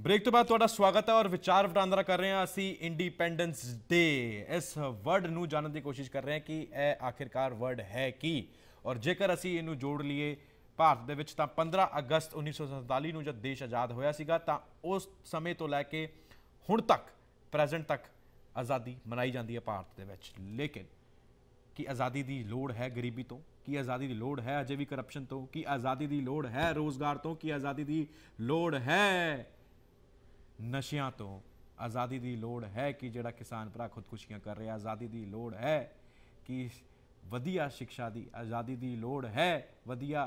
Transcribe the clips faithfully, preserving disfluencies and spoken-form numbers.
Break तो बाद तुहाडा स्वागत है और विचार वटांदरा कर रहे हैं असी इंडिपेंडेंस डे। इस वर्ड नूं जानने की कोशिश कर रहे हैं कि यह आखिरकार वर्ड है की, और जेकर असी इनू जोड़ लीए भारत दे विच तां पंद्रह अगस्त उन्नीस सौ संताली नूं जद देश आज़ाद होया सीगा तां उस समय तो लैके हुण तक प्रेजेंट तक आज़ादी मनाई जाती है भारत दे विच। लेकिन कि आज़ादी की लोड़ है गरीबी तो, कि आज़ादी की लोड़ है अजे भी करप्शन तो, कि आज़ादी की लोड़ है रोज़गार तो, कि आज़ादी की लोड़ है नशियां तो, आज़ादी की लोड़ है कि जिहड़ा किसान भरा खुदकुशियां कर रहे, आज़ादी की लोड़ है कि वधिया शिक्षा की, आज़ादी की लोड़ है वधिया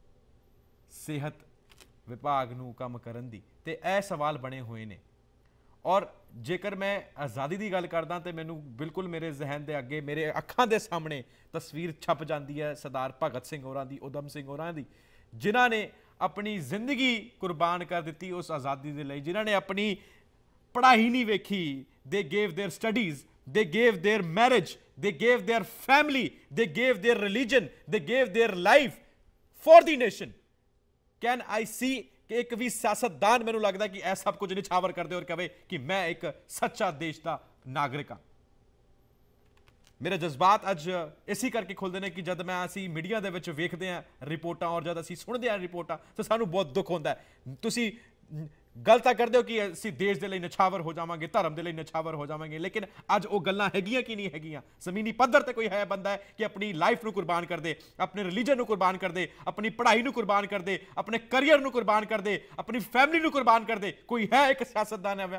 सेहत विभाग नूं काम करन दी। ते यह सवाल बने हुए ने। और जेकर मैं आज़ादी की गल करदा तो मैनू बिल्कुल मेरे जहन के अगे मेरे अखां दे सामने तस्वीर छप जाती है सरदार भगत सिंह होरां दी, उधम सिंह होरां दी, जिन्हां ने अपनी जिंदगी कुर्बान कर दी उस आज़ादी के लिए, जिन्हां ने अपनी पढ़ाई नहीं वेखी। They gave their studies, they gave their marriage, they gave their family, they gave their religion, they gave their life for the nation. Can I see कि एक भी सियासतदान मैनू लगता कि यह सब कुछ निछावर कर दे और कहे कि मैं एक सच्चा देश का नागरिक हाँ। मेरे जज्बात अज इसी करके खुलते हैं कि जब मैं असी मीडिया के विच वेखते हैं रिपोर्टां और जब असी सुनते हैं रिपोर्टां तो सानू बहुत दुख होता है। तुसी गल तां करदे हो कि असी देश के लिए निछावर हो जावांगे, धर्म के लिए निछावर हो जावांगे, लेकिन अज वो गल्लां हैगियां कि नहीं हैगियां। जमीनी पद्धर ते कोई है बंदा है कि अपनी लाइफ नूं कुर्बान कर दे, अपने रिलीजन नूं कुर्बान कर दे, अपनी पढ़ाई नूं कुर्बान कर दे, अपने करियर नूं कुर्बान कर दे, अपनी फैमिली नूं कुर्बान कर दे? कोई है एक सियासतदान है?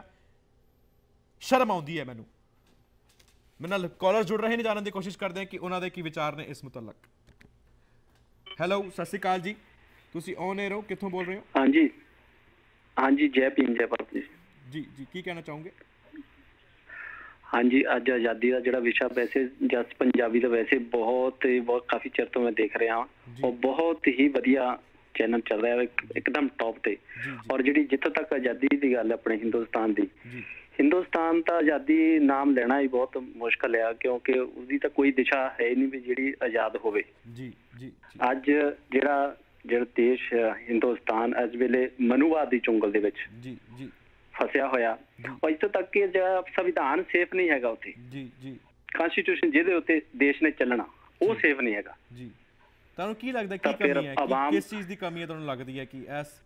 शर्म आउंदी है मैनू। मेरे नाल कॉलर जुड़ रहे हैं, जानने की कोशिश करते हैं कि उन्होंने की विचार ने इस मुतलक। हैलो, सत श्री अकाल जी, तुसी ऑन एयर हो, कित्थों बोल रहे हो? हाँ जी, हाँ जी, जय भीम जय भारत जी। जी जी, की कहना चाहोगे? हाँ जी, अज आज़ादी का जिहड़ा विषय वैसे जस पंजाबी का वैसे बहुत बहुत काफ़ी चिर तो मैं देख रहा हाँ, और बहुत ही वधिया चैनल चल रहा है, एकदम टॉप ते। और जी जितों तक आज़ादी की गल अपने हिंदुस्तान की, हिंदुस्तान का आज़ादी नाम लेना ही बहुत मुश्किल है, क्योंकि उसकी तो कोई दिशा है नहीं भी जी आज़ाद होवे। अज जिहड़ा जिहड़ा देश हिंदुस्तान अज वेले मनुवाद की चुंगल दे विच फसिया होया, और इत्थों तक कि संविधान सेफ नहीं हैगा, उत्थे कॉन्स्टिट्यूशन जिहदे उत्ते देश ने चलना वो सेफ नहीं हैगा। तुहानूं की लगदा की कमी है, कि किस चीज़ की कमी है तुहानूं लगदी है कि इस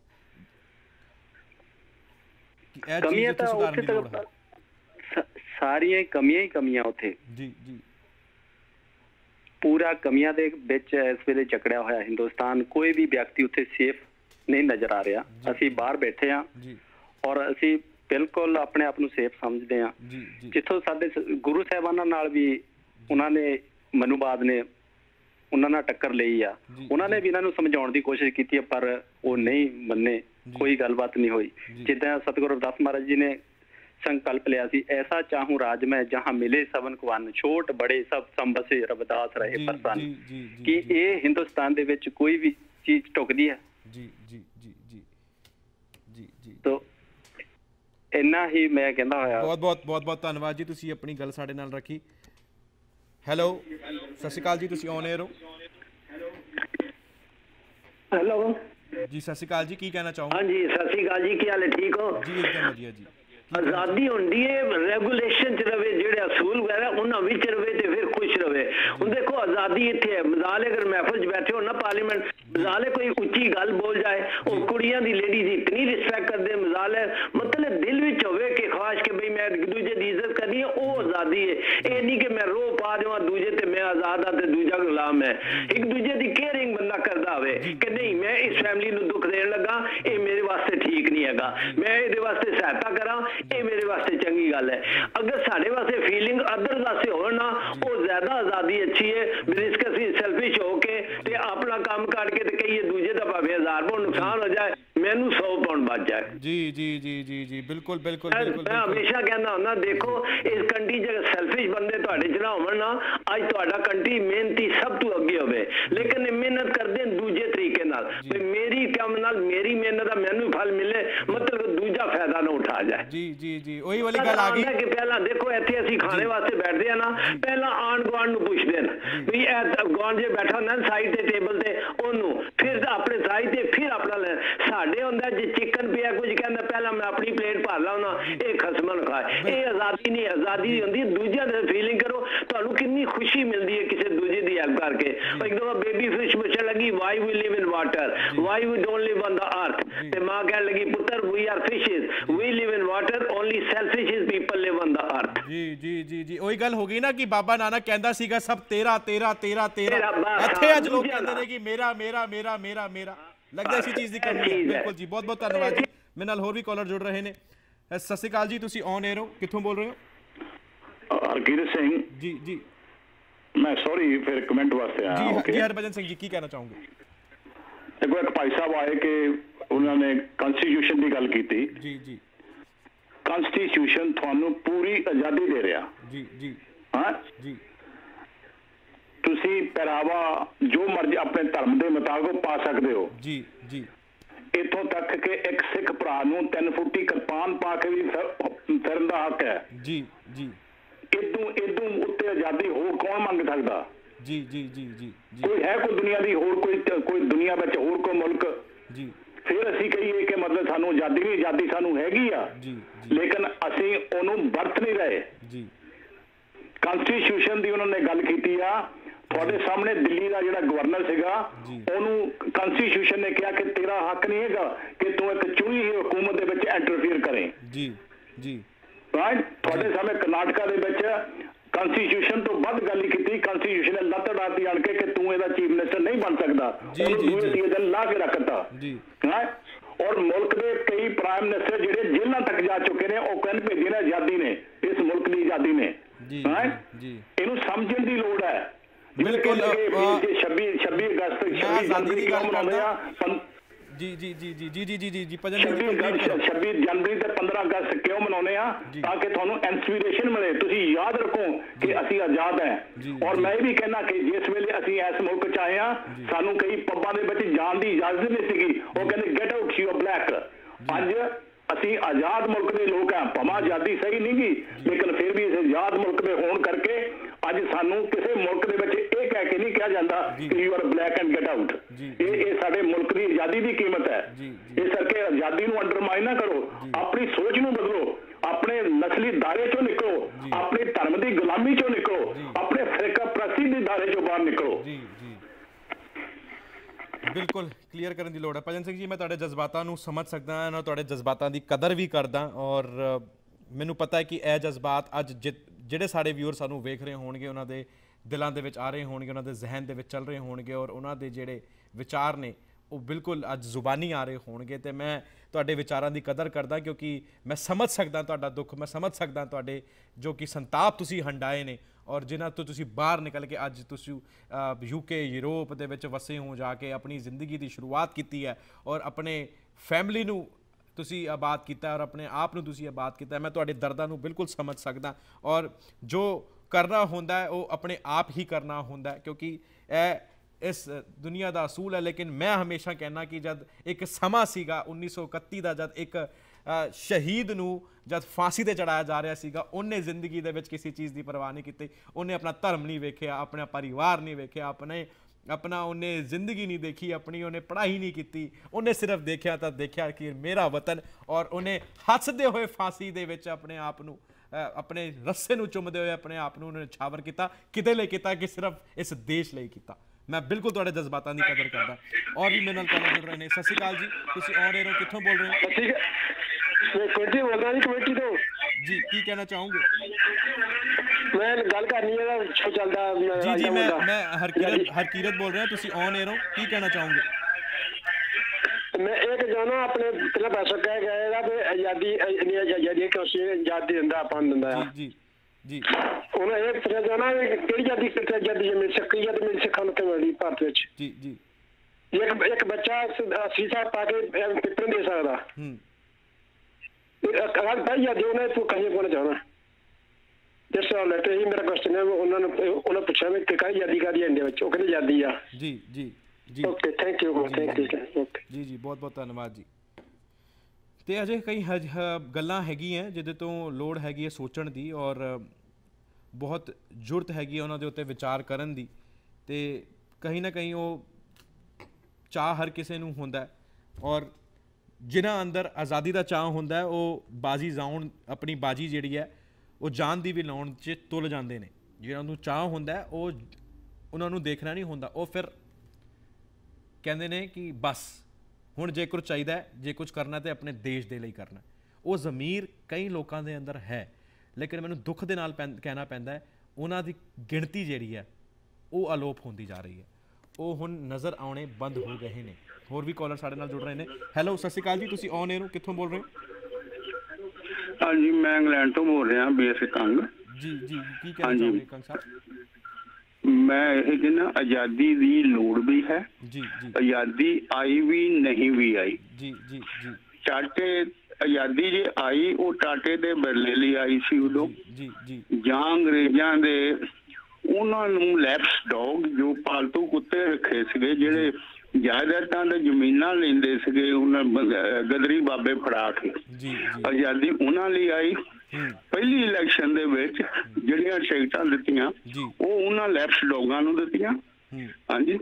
कमियां तो उत्थे तक सारियां कमियां ही कमियां उत्थे जी जी पूरा कमियां दे विच इस वेले जकड़िया होया हिंदुस्तान। कोई भी व्यक्ति उत्थे सेफ नहीं नजर आ रहा। असी बाहर बैठे हाँ और असी बिल्कुल अपने आप नूं सेफ समझते हैं। जिथों साडे गुरु साहिबानां नाल भी उन्होंने मनुवाद ने उन्होंने टक्कर ली आ, उन्होंने भी इन्हों समझाने की कोशिश की, पर वो नहीं मन्ने, कोई गलबात नहीं हुई। जिदा सतगुरु रविदास महाराज जी ने संकल्प लिया सी, ऐसा चाहूं राज में जहां मिले सबन को वन, छोट बड़े सब संबसे रविदास रहे प्रसन्न। कि ये हिंदुस्तान दे विच कोई भी चीज टुकदी है जी जी जी जी जी जी तो इन्ना ही मैं कहंदा होया। बहुत बहुत बहुत बहुत धन्यवाद जी, तुसीं अपनी गल साडे नाल रखी। हैलो, सत श्री अकाल जी, तुसीं ऑन एयर हो। हेलो जी, सत श्री अकाल जी, की कहना चाहोगे? हाँ जी, सत श्री अकाल जी, की हाल है? ठीक हो जी, एकदम वधिया जी। आज़ादी होंदी है रेगुलेशन च रवे, जेड़े असूल वगैरह उन्हां विच रवे ते फिर खुश रवे। हुण देखो आज़ादी इत्थे है, मजाल अगर महफिल च बैठे हो ना पार्लीमेंट, मजाल कोई उच्ची गल बोल जाए, वो कुड़ियां दी लेडीज इतनी रिस्पेक्ट करदे, मजाल मतलब दिल विच होवे कि ख्वाहिश के भाई मैं एक दूजे दी इज्जत करनी है, वो आज़ादी है। ये नहीं कि मैं रो पा जावां दूजे ते मैं आज़ाद हाँ ते दूजा गुलाम है। एक दूजे दी केयरिंग बंदा करदा होवे कि नहीं मैं इस फैमिली नूं दुख देण लगा, ये मेरे वास्ते ठीक नहीं हैगा, मैं इहदे वास्ते सहायता करा, ये मेरे वास्ते चंगी गल है। अगर साढ़े वास्ते फीलिंग अदर वास्ते हो ना, वो ज्यादा आज़ादी अच्छी है। रिस्क असीं सेल्फिश होके ते अपना काम करके ते कहिए दूजे दा भावें हजार पाउंड नुकसान हो जाए, मैनू सौ पाउंड बच जाए। जी जी जी जी जी बिल्कुल बिल्कुल बिल्कुल। मैं हमेशा कहना हुंदा, देखो इस कंट्री च सेल्फिश बंदे तुहाडे च ना होवन ना, अज तुहाडा कंट्री मेहनती सब तो अगे होवे, लेकिन मेहनत करदे दूजे तरीके नाल, मेरी काम नाल मेरी मेहनत दा मैनू फल मिले, मतलब दूजा फायदा ना उठा जाए। जी जी जी वही वाली गल आ गई कि पहला देखो इत्थे असीं खाने वास्ते बैठदे आ ना, पहला आंढ गुआंढ नूं पुछदे ने भी गुआंढ जे बैठा हुंदा साइड ते टेबल ते ਉਹਨੂੰ ਫਿਰ ਆਪਣੇ ਸਾਈ ਤੇ ਫਿਰ ਆਪਣਾ ਲੈ ਸਾਡੇ ਹੁੰਦਾ ਜੇ ਚਿਕਨ ਪਿਆ ਕੁਝ ਕਹਿੰਦਾ ਪਹਿਲਾਂ ਮੈਂ ਆਪਣੀ ਪਲੇਟ ਆਜ਼ਾਦੀ ਦੀ ਹੁੰਦੀ, ਦੂਜਿਆਂ ਦੀ ਫੀਲਿੰਗ ਕਰੋ, ਤੁਹਾਨੂੰ ਕਿੰਨੀ ਖੁਸ਼ੀ ਮਿਲਦੀ ਹੈ ਕਿਸੇ ਦੂਜੇ ਦੀ ਹੈਲਪ ਕਰਕੇ। ਇੱਕ ਦਫਾ ਬੇਬੀ ਫਿਸ਼ ਪੁੱਛਣ ਲੱਗੀ why we live in water, why we don't live on the earth, ਤੇ ਮਾਂ ਕਹਿਣ ਲੱਗੀ ਪੁੱਤਰ we are fishes, we live in water, only selfish people live on the earth. ਜੀ ਜੀ ਜੀ ਜੀ ਉਹੀ ਗੱਲ ਹੋ ਗਈ ਨਾ ਕਿ ਬਾਬਾ ਨਾਨਕ ਕਹਿੰਦਾ ਸੀਗਾ ਸਭ ਤੇਰਾ ਤੇਰਾ ਤੇਰਾ ਤੇਰਾ, ਇੱਥੇ ਅੱਜ ਲੋਕ ਕਹਿੰਦੇ ਨੇ ਕਿ ਮੇਰਾ ਮੇਰਾ ਮੇਰਾ ਮੇਰਾ ਮੇਰਾ, ਲੱਗਦਾ ਇਸੇ ਚੀਜ਼ ਦੀ ਕਮੀ ਹੈ। ਬਿਲਕੁਲ ਜੀ, ਬਹੁਤ ਬਹੁਤ ਧੰਨਵਾਦ ਜੀ। ਮੇਰੇ ਨਾਲ ਹੋਰ ਵੀ ਕਾਲਰ ਜੁੜ ਰਹੇ ਨੇ। ਸਤਿ ਸ਼੍ਰੀ ਅਕਾਲ ਜੀ, ਤੁਸੀਂ ਔਨ 에ਅਰ ਹੋ, ਕਿੱਥੋਂ ਬੋਲ ਰਹੇ ਹੋ? ਹਰਕੀਰਤ ਸਿੰਘ ਜੀ ਜੀ ਮੈਂ ਸੌਰੀ ਫਿਰ ਕਮੈਂਟ ਵਾਸਤੇ ਆਇਆ ਜੀ। ਹਰਭਜਨ ਸਿੰਘ ਜੀ ਕੀ ਕਹਿਣਾ ਚਾਹੋਗੇ? ਦੇਖੋ ਇੱਕ ਭਾਈ ਸਾਹਿਬ ਆਏ ਕਿ ਉਹਨਾਂ ਨੇ ਕਨਸਟੀਟਿਊਸ਼ਨ ਦੀ ਗੱਲ ਕੀਤੀ। ਜੀ ਜੀ ਕਨਸਟੀਟਿਊਸ਼ਨ ਤੁਹਾਨੂੰ ਪੂਰੀ ਆਜ਼ਾਦੀ ਦੇ ਰਿਹਾ। ਜੀ ਜੀ ਹਾਂ ਜੀ ਤੁਸੀਂ ਪਹਿਰਾਵਾ ਜੋ ਮਰਜ਼ੀ ਆਪਣੇ ਧਰਮ ਦੇ ਮੁਤਾਬਕ ਪਾ ਸਕਦੇ ਹੋ। ਜੀ ਜੀ ਇੱਥੋਂ ਤੱਕ ਕਿ ਇੱਕ ਸਿੱਖ ਭਰਾ ਨੂੰ ਤਿੰਨ ਫੁੱਟੀ ਕਿਰਪਾਨ ਪਾ ਕੇ ਵੀ ਫਿਰਨ ਦਾ ਹੱਕ ਹੈ। ਜੀ ਜੀ ਇਦੋਂ ਇਦੋਂ ਉੱਤੇ ਆਜ਼ਾਦੀ ਹੋਰ ਕੌਣ ਮੰਗ ਸਕਦਾ? ਜੀ ਜੀ ਜੀ ਜੀ ਕੋਈ ਹੈ ਕੋਈ ਦੁਨੀਆ ਦੀ ਹੋਰ ਕੋਈ ਕੋਈ ਦੁਨੀਆ ਵਿੱਚ ਹੋਰ ਕੋਈ ਮੁਲਕ? ਜੀ ਫਿਰ ਅਸੀਂ ਕਹੀਏ ਕਿ ਮਤਲਬ ਸਾਨੂੰ ਆਜ਼ਾਦੀ ਨਹੀਂ, ਆਜ਼ਾਦੀ ਸਾਨੂੰ ਹੈਗੀ ਆ, ਲੇਕਿਨ ਅਸੀਂ ਉਹਨੂੰ ਵਰਤ ਨਹੀਂ ਰਹੇ। ਜੀ ਕਨਸਟੀਟਿਊਸ਼ਨ ਦੀ ਉਹਨਾਂ ਨੇ ਗੱਲ ਕੀਤੀ ਆ। ਤੁਹਾਡੇ ਸਾਹਮਣੇ ਦਿੱਲੀ ਦਾ ਜਿਹੜਾ ਗਵਰਨਰ ਸੀਗਾ ਉਹਨੂੰ ਕਨਸਟੀਟਿਊਸ਼ਨ ਨੇ ਕਿਹਾ ਕਿ ਤੇਰਾ ਹੱਕ ਨਹੀਂ ਹੈਗਾ ਕਿ ਤੂੰ ਇੱਕ ਚੁਣੀ ਹੋਈ ਹਕੂਮਤ ਦੇ ਵਿੱਚ ਇੰਟਰਫੀਅਰ ਕਰੇ। ਜੀ ਜੀ ਰਾਈਟ। ਤੁਹਾਡੇ ਸਾਹਮਣੇ ਕਰਨਾਟਕਾ ਦੇ ਵਿੱਚ ਕਨਸਟੀਟਿਊਸ਼ਨ ਤੋਂ ਵੱਧ ਗੱਲ ਕੀਤੀ। ਕਨਸਟੀਟਿਊਸ਼ਨ ਨੇ ਲੱਤ ਡਾਤੀ ਆਣ ਕੇ ਕਿ ਤੂੰ ਇਹਦਾ ਚੀਫ ਮਿਨਿਸਟਰ ਨਹੀਂ ਬਣ ਸਕਦਾ, ਉਹਨੂੰ ਲਾ ਕੇ ਰੱਖਤਾ। ਔਰ ਮੁਲਕ ਦੇ ਕਈ ਪ੍ਰਾਈਮ ਮਿਨਿਸਟਰ ਜਿਹੜੇ ਜੇਲ੍ਹਾਂ ਤੱਕ ਜਾ ਚੁੱਕੇ ਨੇ ਉਹ ਕਹਿੰਦੇ ਭੇਜੇ ਨੇ ਆਜ਼ਾਦੀ ਨੇ, ਇਸ ਮੁਲਕ ਦੀ ਆਜ਼ਾਦੀ ਨੇ। ਇਹਨੂੰ ਸਮਝਣ ਦੀ ਲੋੜ ਹੈ। ਬਿਲਕੁਲ ਛੱਬੀ ਛੱਬੀ ਅਗਸਤ ਛੱਬੀ ਜਨਵਰੀ ਕਿਉਂ ਮਨਾਉਂਦੇ ਆ? ਜੀ ਜੀ ਜੀ ਜੀ ਜੀ ਜੀ ਜੀ ਜੀ ਜੀ ਛੱਬੀ ਜਨਵਰੀ ਤੇ ਪੰਦਰਾਂ ਅਗਸਤ ਕਿਉਂ ਮਨਾਉਂਦੇ ਆ? ਤਾਂ ਕਿ ਤੁਹਾਨੂੰ ਇੰਸਪੀਰੇਸ਼ਨ ਮਿਲੇ, ਤੁਸੀਂ ਯਾਦ ਰੱਖੋ ਕਿ ਅਸੀਂ ਆਜ਼ਾਦ ਹੈ। ਔਰ ਮੈਂ ਇਹ ਵੀ ਕਹਿਣਾ ਕਿ ਜਿਸ ਵੇਲੇ ਅਸੀਂ ਇਸ ਮੁਲਕ ਚ ਆਏ ਆ ਸਾਨੂੰ ਕਈ ਪੱਬਾਂ ਦੇ ਵਿੱਚ ਜਾਣ ਦੀ ਇਜਾਜ਼ਤ ਨਹੀਂ ਸੀਗੀ। ਉਹ ਕਹਿੰਦੇ get out you are black. ਅੱਜ ਅਸੀਂ ਆਜ਼ਾਦ ਮੁਲਕ ਦੇ ਲੋਕ ਆ, ਭਾਵੇਂ ਆਜ਼ਾਦੀ ਸਹੀ ਨਹੀਂ ਗੀ ਲੇਕਿਨ ਫਿਰ ਵੀ ਇਸ ਆਜ਼ਾਦ ਮੁਲਕ ਦੇ ਹੋਣ ਕਰਕੇ ਅੱਜ ਸਾਨੂੰ ਕਿਸੇ ਮੁਲਕ ਦੇ ਵਿੱਚ ਇਹ ਕਹਿ ਕੇ ਨਹੀਂ ਕਿਹਾ ਜਾਂਦਾ ਕਿ you are black and get out. ਇਹ ਇਹ ਸਾਡੇ ਮੁਲਕ ਦੀ ਆਜ਼ਾਦੀ ਦੀ ਕੀਮਤ ਹੈ। ਇਸ ਕਰਕੇ ਆਜ਼ਾਦੀ ਨੂੰ ਅੰਡਰਮਾਈਨ ਨਾ ਕਰੋ, ਆਪਣੀ ਸੋਚ ਨੂੰ ਬਦਲੋ, ਆਪਣੇ ਨਸਲੀ ਦਾਇਰੇ ਚੋਂ ਨਿਕਲੋ, ਆਪਣੇ ਧਰਮ ਦੀ ਗੁਲਾਮੀ ਚੋਂ ਨਿਕਲੋ, ਆਪਣੇ ਫਿਰਕਾ ਪ੍ਰਸਤੀ ਦੇ ਦਾਇਰੇ ਚੋਂ ਬਾਹਰ ਨਿਕਲੋ। ਜੀ ਜੀ ਬਿਲਕੁਲ ਕਲੀਅਰ ਕਰਨ ਦੀ ਲੋੜ ਹੈ। ਭਜਨ ਸਿੰਘ ਜੀ, ਮੈਂ ਤੁਹਾਡੇ ਜਜ਼ਬਾਤਾਂ ਨੂੰ ਸਮਝ ਸਕਦਾ ਹਾਂ, ਮੈਂ ਤੁਹਾਡੇ ਜਜ਼ਬਾਤਾਂ ਦੀ ਕਦਰ ਵੀ ਕਰਦਾ ਔਰ ਮੈਨੂੰ ਪਤਾ ਹੈ ਕਿ ਇਹ ਜਜ਼ਬਾਤ ਅੱਜ ਜਿਹੜੇ ਸਾਡੇ ਵਿਊਅਰ ਸਾਨੂੰ ਵੇਖ ਰਹੇ ਹੋਣਗੇ ਉਹਨਾਂ ਦੇ ਦਿਲਾਂ ਦੇ ਵਿੱਚ ਆ ਰਹੇ ਹੋਣਗੇ, ਉਹਨਾਂ ਦੇ ਜ਼ਿਹਨ ਦੇ ਵਿੱਚ ਚੱਲ ਰਹੇ ਹੋਣਗੇ ਔਰ ਉਹਨਾਂ ਦੇ ਜਿਹੜੇ ਵਿਚਾਰ ਨੇ ਉਹ ਬਿਲਕੁਲ ਅੱਜ ਜ਼ੁਬਾਨੀ ਆ ਰਹੇ ਹੋਣਗੇ। ਤੇ ਮੈਂ ਤੁਹਾਡੇ ਵਿਚਾਰਾਂ ਦੀ ਕਦਰ ਕਰਦਾ ਕਿਉਂਕਿ ਮੈਂ ਸਮਝ ਸਕਦਾ ਤੁਹਾਡਾ ਦੁੱਖ, ਮੈਂ ਸਮਝ ਸਕਦਾ ਤੁਹਾਡੇ ਜੋ ਕਿ ਸੰਤਾਪ ਤੁਸੀਂ ਹੰਡਾਏ ਨੇ ਔਰ ਜਿਨ੍ਹਾਂ ਤੋਂ ਤੁਸੀਂ ਬਾਹਰ ਨਿਕਲ ਕੇ ਅੱਜ ਤੁਸੀਂ ਯੂਕੇ ਯੂਰਪ ਦੇ ਵਿੱਚ ਵਸੇ ਹੋ, ਜਾ ਕੇ ਆਪਣੀ ਜ਼ਿੰਦਗੀ ਦੀ ਸ਼ੁਰੂਆਤ ਕੀਤੀ ਹੈ ਔਰ ਆਪਣੇ ਫੈਮਿਲੀ ਨੂੰ ਤੁਸੀਂ ਆਬਾਦ ਕੀਤਾ ਔਰ ਆਪਣੇ ਆਪ ਨੂੰ ਤੁਸੀਂ ਆਬਾਦ ਕੀਤਾ। ਮੈਂ ਤੁਹਾਡੇ ਦਰਦਾਂ ਨੂੰ ਬਿਲਕੁਲ ਸਮਝ ਸਕਦਾ ਔਰ ਜੋ ਕਰਨਾ ਹੁੰਦਾ ਹੈ ਉਹ ਆਪਣੇ ਆਪ ਹੀ ਕਰਨਾ ਹੁੰਦਾ ਕਿਉਂਕਿ ਇਹ ਇਸ ਦੁਨੀਆ ਦਾ ਅਸੂਲ ਹੈ। ਲੇਕਿਨ ਮੈਂ ਹਮੇਸ਼ਾ ਕਹਿਣਾ ਕਿ ਜਦ ਇੱਕ ਸਮਾਂ ਸੀਗਾ ਉੱਨੀ ਸੌ ਇਕੱਤੀ ਦਾ, ਜਦ ਇੱਕ ਸ਼ਹੀਦ ਨੂੰ ਜਦ ਫਾਂਸੀ 'ਤੇ ਚੜਾਇਆ ਜਾ ਰਿਹਾ ਸੀਗਾ, ਉਹਨੇ ਜ਼ਿੰਦਗੀ ਦੇ ਵਿੱਚ ਕਿਸੇ ਚੀਜ਼ ਦੀ ਪਰਵਾਹ ਨਹੀਂ ਕੀਤੀ। ਉਹਨੇ ਆਪਣਾ ਧਰਮ ਨਹੀਂ ਵੇਖਿਆ, ਆਪਣਾ ਪਰਿਵਾਰ ਨਹੀਂ ਵੇਖਿਆ, ਆਪਣੇ ਆਪਣਾ ਉਹਨੇ ਜ਼ਿੰਦਗੀ ਨਹੀਂ ਦੇਖੀ, ਆਪਣੀ ਉਹਨੇ ਪੜ੍ਹਾਈ ਨਹੀਂ ਕੀਤੀ। ਉਹਨੇ ਸਿਰਫ ਦੇਖਿਆ ਤਾਂ ਦੇਖਿਆ ਕਿ ਮੇਰਾ ਵਤਨ, ਔਰ ਉਹਨੇ ਹੱਸਦੇ ਹੋਏ ਫਾਂਸੀ ਦੇ ਵਿੱਚ ਆਪਣੇ ਆਪ ਨੂੰ ਆਪਣੇ ਰੱਸੇ ਨੂੰ ਚੁੰਮਦੇ ਹੋਏ ਆਪਣੇ ਆਪ ਨੂੰ ਉਹਨੇ ਛਾਵਰ ਕੀਤਾ। ਕਿਤੇ ਲਈ ਕੀਤਾ ਕਿ ਸਿਰਫ ਇਸ ਦੇਸ਼ ਲਈ ਕੀਤਾ। ਮੈਂ ਬਿਲਕੁਲ ਤੁਹਾਡੇ ਜਜ਼ਬਾਤਾਂ ਦੀ ਕਦਰ ਕਰਦਾ ਔਰ ਵੀ ਮੇਰੇ ਨਾਲ ਕਾਲ ਕਰ ਰਹੇ ਨੇ। ਸਤਿ ਸ਼੍ਰੀ ਅਕਾਲ ਜੀ, ਤੁਸੀਂ ਔਨ 에ਅਰ ਹੋ, ਕਿੱਥੋਂ ਬੋਲ ਰਹੇ ਹੋ? ਠੀਕ ਹੈ, ਮੈਂ ਕਮੇਟੀ ਬੋਲ ਰਿਹਾ ਜੀ, ਕਮੇਟੀ ਤੋਂ ਜੀ। ਕੀ ਕਹਿਣਾ ਚਾਹੋਗੇ? ਮੈਂ ਗੱਲ ਕਰਨੀ ਹੈ ਸ਼ੋ ਚੱਲਦਾ ਜੀ ਜੀ ਮੈਂ ਮੈਂ ਹਰਕੀਰਤ ਹਰਕੀਰਤ ਬੋਲ ਰਿਹਾ, ਤੁਸੀਂ ਔਨ 에ਅਰ ਹੋ, ਕੀ ਕਹਿਣਾ ਚਾਹੋਗੇ? ਮੈਂ ਇੱਕ ਜਾਣਾ ਆਪਣੇ ਪਹਿਲਾਂ ਪੈਸਾ ਕਹਿ ਗਏਗਾ ਵੀ ਆਜ਼ਾਦੀ ਆਜ਼ਾਦੀ ਕਿਉਂ ਸੀ, ਆਜ਼ਾਦੀ ਦਿੰਦਾ ਆਪਾਂ ਨੂੰ ਦਿੰਦਾ ਜੀ ਜੀ ਉਹਨਾਂ ਇਹ ਪੁੱਛਿਆ ਜਾਣਾ ਕਿਹੜੀ ਆਜ਼ਾਦੀ ਕਿੱਥੇ ਆਜ਼ਾਦੀ ਮਿਲ ਸਕਦੀ ਹੈ ਤੇ ਮਿਲ ਸਿੱਖਾਂ ਨੂੰ ਕਿਵੇਂ ਮਿਲੀ ਭਾਰਤ ਵਿੱਚ? ਜੀ ਜੀ ਇੱਕ ਇੱਕ ਬੱਚਾ ਸੀਸਾ ਪਾ ਕੇ ਪੇਪਰ ਦੇ ਸਕਦਾ। ਹੂੰ ਅਗਰ ਭਾਈ ਆਜ਼ਾਦੀ ਉਹਨੇ ਤੂੰ ਕਹੀਂ ਕੋਲ ਜਾਣਾ ਜਿਸ ਤਰ੍ਹਾਂ ਲੈ ਤੇ ਹੀ ਮੇਰਾ ਕੁਐਸਚਨ ਹੈ। ਉਹਨਾਂ ਨੂੰ ਉਹਨਾਂ ਪੁੱਛਿਆ ਵੀ ਕਿ ਕਾਹਦੀ ਆਜ਼ਾਦੀ ਕਾਹਦੀ ਇੰਡੀਆ ਵਿੱਚ? ਉਹ ਕਹਿੰਦੇ ਆਜ਼ਾਦੀ ਆ। ਜੀ ਜੀ ਜੀ okay thank you thank you okay ਜੀ ਜੀ ਬਹੁਤ ਬਹੁਤ ਧੰਨਵਾਦ ਜੀ। ਤੇ ਅਜੇ ਕਈ ਗੱਲਾਂ ਹੈਗੀਆਂ ਜਿਹਦੇ ਤੋਂ ਲੋੜ ਹੈਗੀ ਹੈ ਸੋਚਣ ਦੀ ਔਰ ਬਹੁਤ ਜ਼ਰੂਰਤ ਹੈਗੀ ਹੈ ਉਹਨਾਂ ਦੇ ਉੱਤੇ ਵਿਚਾਰ ਕਰਨ ਦੀ। ਤੇ ਕहीं ਨਾ ਕहीं ਉਹ ਚਾਹ ਹਰ ਕਿਸੇ ਨੂੰ ਹੁੰਦਾ ਔਰ ਜਿਨ੍ਹਾਂ ਅੰਦਰ ਆਜ਼ਾਦੀ ਦਾ ਚਾਹ ਹੁੰਦਾ ਉਹ ਬਾਜ਼ੀ ਜਾਉਣ ਆਪਣੀ ਬਾਜੀ ਜਿਹੜੀ ਹੈ ਉਹ ਜਾਨ ਦੀ ਵੀ ਲਾਉਣ 'ਚ ਤੁਲ ਜਾਂਦੇ ਨੇ। ਜਿਹਨਾਂ ਨੂੰ ਚਾਹ ਹੁੰਦਾ ਉਹ ਉਹਨਾਂ ਨੂੰ ਦੇਖਣਾ ਨਹੀਂ ਹੁੰਦਾ, ਉਹ ਫਿਰ ਕਹਿੰਦੇ ਨੇ ਕਿ ਬਸ ਹੁਣ ਜੇ ਕੁਝ ਚਾਹੀਦਾ ਹੈ, ਜੇ ਕੁਝ ਕਰਨਾ ਤਾਂ ਆਪਣੇ ਦੇਸ਼ ਦੇ ਲਈ ਕਰਨਾ। ਉਹ ਜ਼ਮੀਰ ਕਈ ਲੋਕਾਂ ਦੇ ਅੰਦਰ ਹੈ, ਲੇਕਿਨ ਮੈਨੂੰ ਦੁੱਖ ਦੇ ਨਾਲ ਪੈਂ ਕਹਿਣਾ ਪੈਂਦਾ ਹੈ ਉਹਨਾਂ ਦੀ ਗਿਣਤੀ ਜਿਹੜੀ ਹੈ ਉਹ ਅਲੋਪ ਹੁੰਦੀ ਜਾ ਰਹੀ ਹੈ। ਉਹ ਹੁਣ ਨਜ਼ਰ ਆਉਣੇ ਬੰਦ ਹੋ ਗਏ ਨੇ। ਹੋਰ ਵੀ ਕਾਲਰ ਸਾਡੇ ਨਾਲ ਜੁੜ ਰਹੇ ਨੇ। ਹੈਲੋ, ਸਤਿ ਸ਼੍ਰੀ ਅਕਾਲ ਜੀ, ਤੁਸੀਂ ਔਨ 에ਅਰ ਹੋ, ਕਿੱਥੋਂ ਬੋਲ ਰਹੇ ਹੋ? हाँ जी, मैं इंग्लैंड तो बोल रहा बी एस कंग। जी जी, की कहना चाहोगे कंग साहब? मैं ये कहना आज़ादी की लोड़ भी है जी जी, आज़ादी आई भी नहीं भी आई जी जी जी, टाटे आज़ादी जे आई वो टाटे दे बदले ਲਈ आई सी उदों जी जी, ਜਾਂ ਅੰਗਰੇਜ਼ਾਂ ਦੇ ਉਹਨਾਂ ਨੂੰ ਲੈਪਸ ਡੌਗ ਜੋ ਪਾਲਤੂ ਕੁੱਤੇ ਰੱਖੇ ਸੀਗੇ ਜਿਹੜੇ ਜਾਇਦਾਦਾਂ ਤੇ ਜ਼ਮੀਨਾਂ ਲੈਂਦੇ ਸੀਗੇ ਉਹਨਾਂ ਗਦਰੀ ਬਾਬੇ ਫੜਾ ਕੇ ਜੀ, ਆਜ਼ਾਦੀ ਉਹਨਾਂ ਲਈ ਆਈ। ਪਹਿਲੀ ਇਲੈਕਸ਼ਨ ਦੇ ਵਿੱਚ ਜਿਹੜੀਆਂ ਟਿਕਟਾਂ ਦਿੱਤੀਆਂ ਉਹ ਉਹਨਾਂ ਲੈਪਸ ਡੌਗਾਂ ਨੂੰ ਦਿੱਤੀਆਂ। ਹਾਂਜੀ,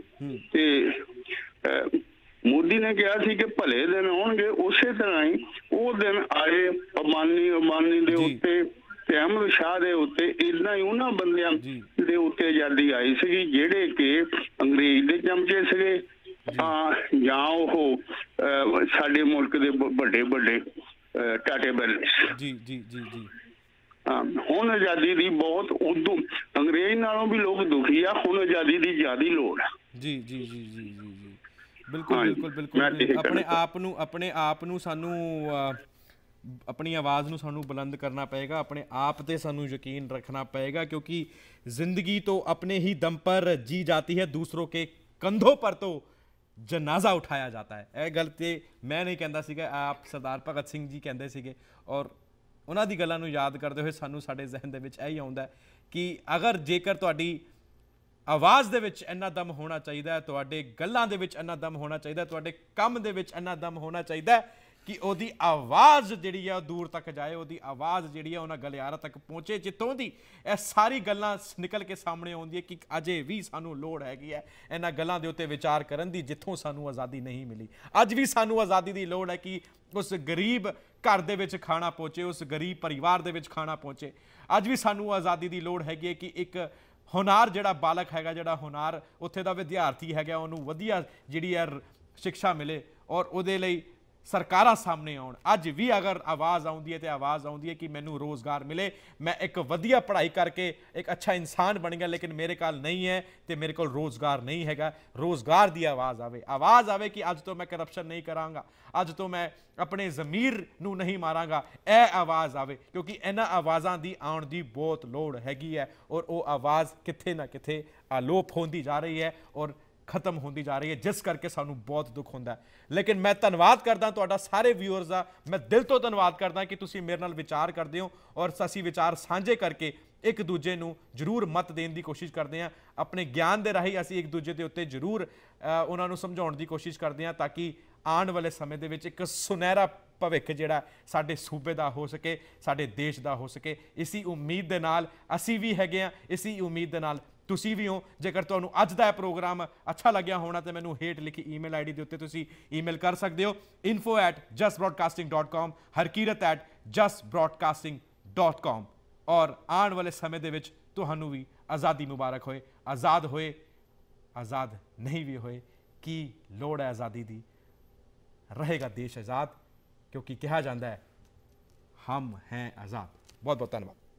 ਤੇ ਮੋਦੀ ਨੇ ਕਿਹਾ ਸੀ ਕਿ ਭਲੇ ਦਿਨ ਆਉਣਗੇ, ਉਸੇ ਤਰ੍ਹਾਂ ਹੀ ਉਹ ਦਿਨ ਆਏ। ਅਬਾਨੀ ਅਬਾਨੀ ਦੇ ਉੱਤੇ ਤੇ ਅਹਿਮਦ ਸ਼ਾਹ ਦੇ ਉੱਤੇ ਇਦਾਂ ਹੀ ਉਹਨਾਂ ਬੰਦਿਆਂ ਦੇ ਉੱਤੇ ਆਜ਼ਾਦੀ ਆਈ ਸੀਗੀ ਜਿਹੜੇ ਕਿ ਅੰਗਰੇਜ਼ ਦੇ ਚਮਚੇ ਸੀਗੇ ਜਾਂ ਉਹ ਸਾਡੇ ਮੁਲਕ ਦੇ ਵੱਡੇ ਵੱਡੇ ਟਾਟੇ ਬੈਲੇ। ਜੀ ਜੀ ਜੀ ਜੀ, ਹੁਣ ਆਜ਼ਾਦੀ ਦੀ ਬਹੁਤ ਉਦੋਂ ਅੰਗਰੇਜ਼ ਨਾਲੋਂ ਵੀ ਲੋਕ ਦੁਖੀ ਆ। ਹੁਣ ਆਜ਼ਾਦੀ ਦੀ ਜ਼ਿਆਦਾ ਲੋੜ ਆ। ਜੀ ਜੀ ਜੀ ਜੀ ਜੀ ਜੀ, ਬਿਲਕੁਲ ਬਿਲਕੁਲ ਬਿਲकुल। ਆਪਣੇ ਆਪ ਨੂੰ ਆਪਣੇ ਆਪ ਨੂੰ ਸਾਨੂੰ अपनी आवाज़ ਨੂੰ ਸਾਨੂੰ बुलंद करना पएगा, अपने आप पे ਸਾਨੂੰ यकीन रखना पएगा, क्योंकि ज़िंदगी तो अपने ही दम पर जी जाती है, दूसरों के कंधों पर तो जनाजा उठाया जाता है। ਇਹ ਗੱਲ ਤੇ ਮੈਂ ਨਹੀਂ ਕਹਿੰਦਾ ਸੀਗਾ, ਆਪ ਸਰਦਾਰ ਭਗਤ ਸਿੰਘ ਜੀ ਕਹਿੰਦੇ ਸੀਗੇ। ਔਰ ਉਹਨਾਂ ਦੀ ਗੱਲਾਂ ਨੂੰ ਯਾਦ ਕਰਦੇ ਹੋਏ ਸਾਨੂੰ ਸਾਡੇ ਜ਼ਿਹਨ ਦੇ ਵਿੱਚ ਇਹੀ ਆਉਂਦਾ ਕਿ ਅਗਰ ਜੇਕਰ ਤੁਹਾਡੀ ਆਵਾਜ਼ ਦੇ ਵਿੱਚ ਇੰਨਾ ਦਮ ਹੋਣਾ ਚਾਹੀਦਾ ਹੈ, ਤੁਹਾਡੇ ਗੱਲਾਂ ਦੇ ਵਿੱਚ ਇੰਨਾ ਦਮ ਹੋਣਾ ਚਾਹੀਦਾ, ਤੁਹਾਡੇ ਕੰਮ ਦੇ ਵਿੱਚ ਇੰਨਾ ਦਮ ਹੋਣਾ ਚਾਹੀਦਾ ਕਿ ਉਹਦੀ ਆਵਾਜ਼ ਜਿਹੜੀ ਆ ਦੂਰ ਤੱਕ ਜਾਏ, ਉਹਦੀ ਆਵਾਜ਼ ਜਿਹੜੀ ਆ ਉਹਨਾਂ ਗਲਿਆਰਾਂ ਤੱਕ ਪਹੁੰਚੇ ਜਿੱਥੋਂ ਦੀ ਇਹ ਸਾਰੀ ਗੱਲਾਂ ਨਿਕਲ ਕੇ ਸਾਹਮਣੇ ਆਉਂਦੀ ਹੈ ਕਿ ਅਜੇ ਵੀ ਸਾਨੂੰ ਲੋੜ ਹੈਗੀ ਹੈ ਇਹਨਾਂ ਗੱਲਾਂ ਦੇ ਉੱਤੇ ਵਿਚਾਰ ਕਰਨ ਦੀ ਜਿੱਥੋਂ ਸਾਨੂੰ ਆਜ਼ਾਦੀ ਨਹੀਂ ਮਿਲੀ। ਅੱਜ ਵੀ ਸਾਨੂੰ ਆਜ਼ਾਦੀ ਦੀ ਲੋੜ ਹੈ ਕਿ ਉਸ ਗਰੀਬ ਘਰ ਦੇ ਵਿੱਚ ਖਾਣਾ ਪਹੁੰਚੇ, ਉਸ ਗਰੀਬ ਪਰਿਵਾਰ ਦੇ ਵਿੱਚ ਖਾਣਾ ਪਹੁੰਚੇ। ਅੱਜ ਵੀ ਸਾਨੂੰ ਆਜ਼ਾਦੀ ਦੀ ਲੋੜ ਹੈਗੀ ਹੈ ਕਿ ਇੱਕ ਹੁਨਾਰ ਜਿਹੜਾ ਬਾਲਕ ਹੈਗਾ, ਜਿਹੜਾ ਹੁਨਾਰ ਉੱਥੇ ਦਾ ਵਿਦਿਆਰਥੀ ਹੈਗਾ, ਉਹਨੂੰ ਵਧੀਆ ਜਿਹੜੀ ਹੈ ਸਿੱਖਿਆ ਮਿਲੇ ਔਰ ਉਹਦੇ ਲਈ ਸਰਕਾਰਾਂ ਸਾਹਮਣੇ ਆਉਣ। ਅੱਜ ਵੀ ਅਗਰ ਆਵਾਜ਼ ਆਉਂਦੀ ਹੈ ਤੇ ਆਵਾਜ਼ ਆਉਂਦੀ ਹੈ ਕਿ ਮੈਨੂੰ ਰੋਜ਼ਗਾਰ ਮਿਲੇ, ਮੈਂ ਇੱਕ ਵਧੀਆ ਪੜ੍ਹਾਈ ਕਰਕੇ ਇੱਕ ਅੱਛਾ ਇਨਸਾਨ ਬਣ ਗਿਆ, ਲੇਕਿਨ ਮੇਰੇ ਕੋਲ ਨਹੀਂ ਹੈ ਤੇ ਮੇਰੇ ਕੋਲ ਰੋਜ਼ਗਾਰ ਨਹੀਂ ਹੈਗਾ। ਰੋਜ਼ਗਾਰ ਦੀ ਆਵਾਜ਼ ਆਵੇ, ਆਵਾਜ਼ ਆਵੇ ਕਿ ਅੱਜ ਤੋਂ ਮੈਂ ਕਰਪਸ਼ਨ ਨਹੀਂ ਕਰਾਂਗਾ, ਅੱਜ ਤੋਂ ਮੈਂ ਆਪਣੇ ਜ਼ਮੀਰ ਨੂੰ ਨਹੀਂ ਮਾਰਾਂਗਾ। ਇਹ ਆਵਾਜ਼ ਆਵੇ ਕਿਉਂਕਿ ਇਹਨਾਂ ਆਵਾਜ਼ਾਂ ਦੀ ਆਉਣ ਦੀ ਬਹੁਤ ਲੋੜ ਹੈਗੀ ਹੈ ਔਰ ਉਹ ਆਵਾਜ਼ ਕਿਤੇ ਨਾ ਕਿਤੇ ਅਲੋਪ ਹੁੰਦੀ ਜਾ ਰਹੀ ਹੈ ਔਰ ਖਤਮ ਹੁੰਦੀ ਜਾ ਰਹੀ ਹੈ, ਜਿਸ ਕਰਕੇ ਸਾਨੂੰ ਬਹੁਤ ਦੁੱਖ ਹੁੰਦਾ। ਲੇਕਿਨ ਮੈਂ ਧੰਨਵਾਦ ਕਰਦਾ ਤੁਹਾਡਾ ਸਾਰੇ ਵਿਊਅਰਸ ਦਾ, ਮੈਂ ਦਿਲ ਤੋਂ ਧੰਨਵਾਦ ਕਰਦਾ ਕਿ ਤੁਸੀਂ ਮੇਰੇ ਨਾਲ ਵਿਚਾਰ ਕਰਦੇ ਹੋ ਔਰ ਅਸੀਂ ਵਿਚਾਰ ਸਾਂਝੇ ਕਰਕੇ ਇੱਕ ਦੂਜੇ ਨੂੰ ਜ਼ਰੂਰ ਮਤ ਦੇਣ ਦੀ ਕੋਸ਼ਿਸ਼ ਕਰਦੇ ਹਾਂ। ਆਪਣੇ ਗਿਆਨ ਦੇ ਰਾਹੀਂ ਅਸੀਂ ਇੱਕ ਦੂਜੇ ਦੇ ਉੱਤੇ ਜ਼ਰੂਰ ਉਹਨਾਂ ਨੂੰ ਸਮਝਾਉਣ ਦੀ ਕੋਸ਼ਿਸ਼ ਕਰਦੇ ਹਾਂ ਤਾਂ ਕਿ ਆਉਣ ਵਾਲੇ ਸਮੇਂ ਦੇ ਵਿੱਚ ਇੱਕ ਸੁਨਹਿਰਾ ਭਵਿੱਖ ਜਿਹੜਾ ਸਾਡੇ ਸੂਬੇ ਦਾ ਹੋ ਸਕੇ, ਸਾਡੇ ਦੇਸ਼ ਦਾ ਹੋ ਸਕੇ। ਇਸੀ ਉਮੀਦ ਦੇ ਨਾਲ ਅਸੀਂ ਵੀ ਹੈਗੇ ਹਾਂ, ਇਸੀ ਉਮੀਦ ਦੇ ਨਾਲ ਤੁਸੀਂ ਵੀ ਹੋ। ਜੇਕਰ ਤੁਹਾਨੂੰ ਅੱਜ ਦਾ ਇਹ ਪ੍ਰੋਗਰਾਮ ਅੱਛਾ ਲੱਗਿਆ ਹੋਣਾ ਤਾਂ ਮੈਨੂੰ ਹੇਠ ਲਿਖੀ ਈਮੇਲ ਆਈਡੀ ਦੇ ਉੱਤੇ ਤੁਸੀਂ ਈਮੇਲ ਕਰ ਸਕਦੇ ਹੋ info at just broadcasting dot com, Harkirat at just broadcasting dot com। ਔਰ ਆਉਣ ਵਾਲੇ ਸਮੇਂ ਦੇ ਵਿੱਚ ਤੁਹਾਨੂੰ ਵੀ ਆਜ਼ਾਦੀ ਮੁਬਾਰਕ ਹੋਏ। ਆਜ਼ਾਦ ਹੋਏ, ਆਜ਼ਾਦ ਨਹੀਂ ਵੀ ਹੋਏ, ਕੀ ਲੋੜ ਹੈ ਆਜ਼ਾਦੀ ਦੀ। ਰਹੇਗਾ ਦੇਸ਼ ਆਜ਼ਾਦ, ਕਿਉਂਕਿ ਕਿਹਾ ਜਾਂਦਾ ਹੈ ਹਮ ਹੈਂ ਆਜ਼ਾਦ। ਬਹੁਤ ਬਹੁਤ ਧੰਨਵਾਦ।